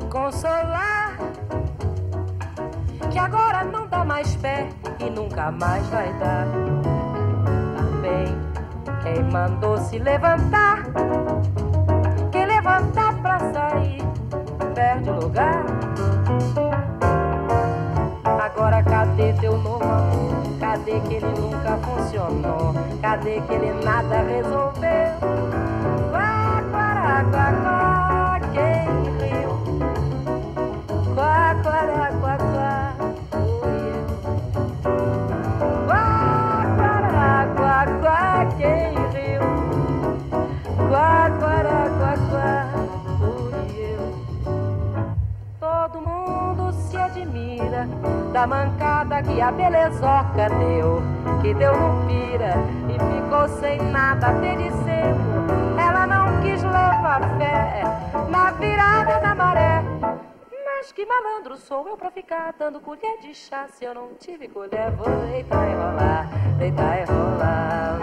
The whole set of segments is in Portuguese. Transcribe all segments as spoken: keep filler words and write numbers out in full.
consolar, que agora não dá mais pé e nunca mais vai dar. Também quem mandou se levantar, quem levantar pra sair perde o lugar. Agora cadê teu novo amor? Cadê que ele nunca funcionou? Cadê que ele nada resolveu? Quá, quá, quá, quá, quem riu? Quá, quá, quá, quá, fui eu. Quá, quá, quá, quá, quem riu? Quá, quá, quá, quá, fui eu. Todo mundo se admira da mancada que a belezoca deu, que deu no pira e ficou sem nada até de seco. Ela não quis levar fé na virada da maré. Mas que malandro sou eu pra ficar dando colher de chá? Se eu não tive colher, vou deitar e rolar, deitar e rolar.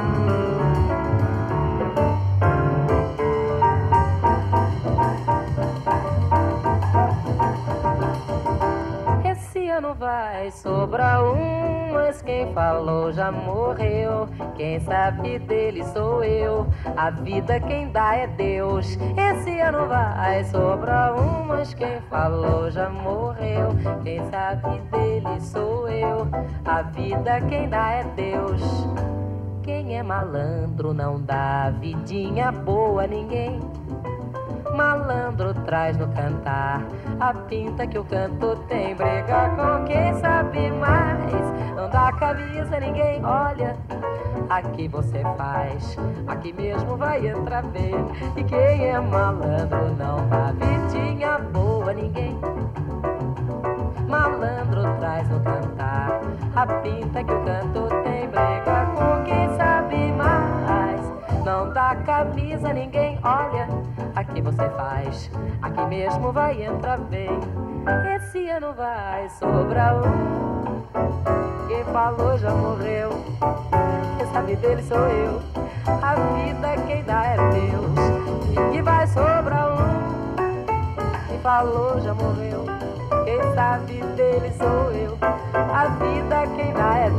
Esse ano vai sobrar um, mas quem falou já morreu. Quem sabe dele sou eu, a vida quem dá é Deus. Esse ano vai sobrar um, mas quem falou já morreu. Quem sabe dele sou eu, a vida quem dá é Deus. Quem é malandro não dá vidinha boa a ninguém. Malandro traz no cantar a pinta que o canto tem. Briga com quem sabe mais, não dá camisa a ninguém. Olha, aqui você faz, aqui mesmo vai entrar ver. E quem é malandro não dá vidinha boa a ninguém. Malandro traz no cantar a pinta que o canto tem. Briga com quem sabe mais, não dá camisa a ninguém. Olha, aqui você faz, aqui mesmo vai entrar bem. Esse ano vai sobrar um, quem falou já morreu. Quem sabe dele sou eu, a vida quem dá é Deus. E vai sobrar um, quem falou já morreu. Quem sabe dele sou eu, a vida quem dá é